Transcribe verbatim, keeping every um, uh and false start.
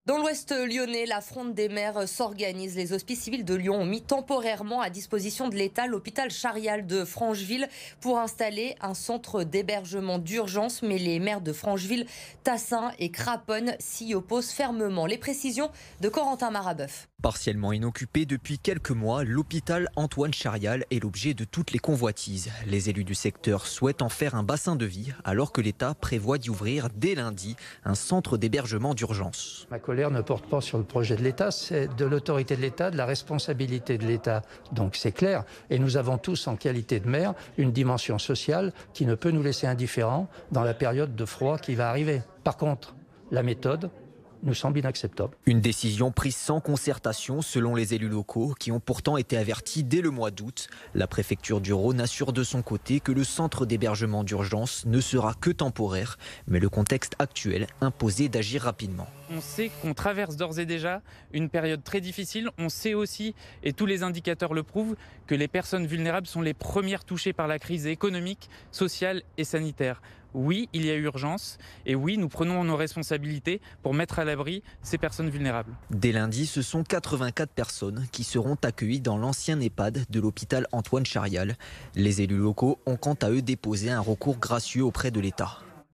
Dans l'ouest lyonnais, la Fronde des maires s'organise. Les hospices civils de Lyon ont mis temporairement à disposition de l'État l'hôpital Charial de Francheville pour installer un centre d'hébergement d'urgence. Mais les maires de Francheville, Tassin et Craponne s'y opposent fermement. Les précisions de Corentin Marabeuf. Partiellement inoccupé depuis quelques mois, l'hôpital Antoine Charial est l'objet de toutes les convoitises. Les élus du secteur souhaitent en faire un bassin de vie alors que l'État prévoit d'y ouvrir dès lundi un centre d'hébergement d'urgence. Ma colère ne porte pas sur le projet de l'État, c'est de l'autorité de l'État, de la responsabilité de l'État. Donc c'est clair. Et nous avons tous, en qualité de maire, une dimension sociale qui ne peut nous laisser indifférents dans la période de froid qui va arriver. Par contre, la méthode nous semble inacceptable. Une décision prise sans concertation selon les élus locaux qui ont pourtant été avertis dès le mois d'août. La préfecture du Rhône assure de son côté que le centre d'hébergement d'urgence ne sera que temporaire, mais le contexte actuel imposait d'agir rapidement. On sait qu'on traverse d'ores et déjà une période très difficile. On sait aussi, et tous les indicateurs le prouvent, que les personnes vulnérables sont les premières touchées par la crise économique, sociale et sanitaire. Oui, il y a urgence et oui, nous prenons nos responsabilités pour mettre à l'abri ces personnes vulnérables. Dès lundi, ce sont quatre-vingt-quatre personnes qui seront accueillies dans l'ancien EHPAD de l'hôpital Antoine Charial. Les élus locaux ont quant à eux déposé un recours gracieux auprès de l'État.